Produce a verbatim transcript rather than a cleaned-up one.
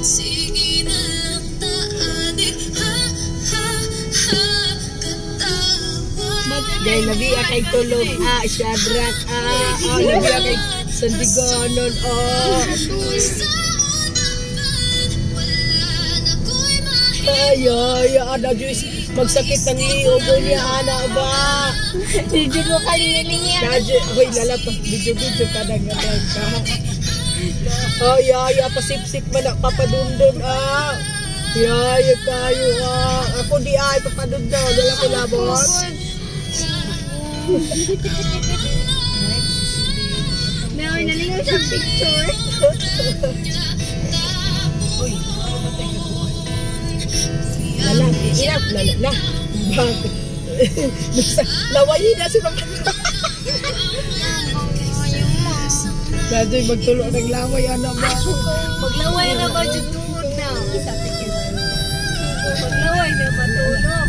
Sige na lang taadik, ha, ha, ha, katawa. Dahil nabiya kay tulog, ah, Shadrach, ah, ah, nabiya kay Sandiganon, oh. Ay, ay, ana, Diyos, magsakit ng liog niya, ana ba? Video mo kaliling yan. Nadyo, hoy, lalapas, video-video ka na nga ka. Ay, ay, pasipsik man ang papadundon, ah. Ay, kayo, ah. Ako di ay, papadundon, wala ko labot. No, nalingaw sa picture. Uy, mamatay ka po. Lala, hirap, lala, la. Bakit? Lawayin na si mga... Dadyo'y magtulo ng laway, ano ba? Maglaway na ba dyan tungod na? Maglaway na ba tulog?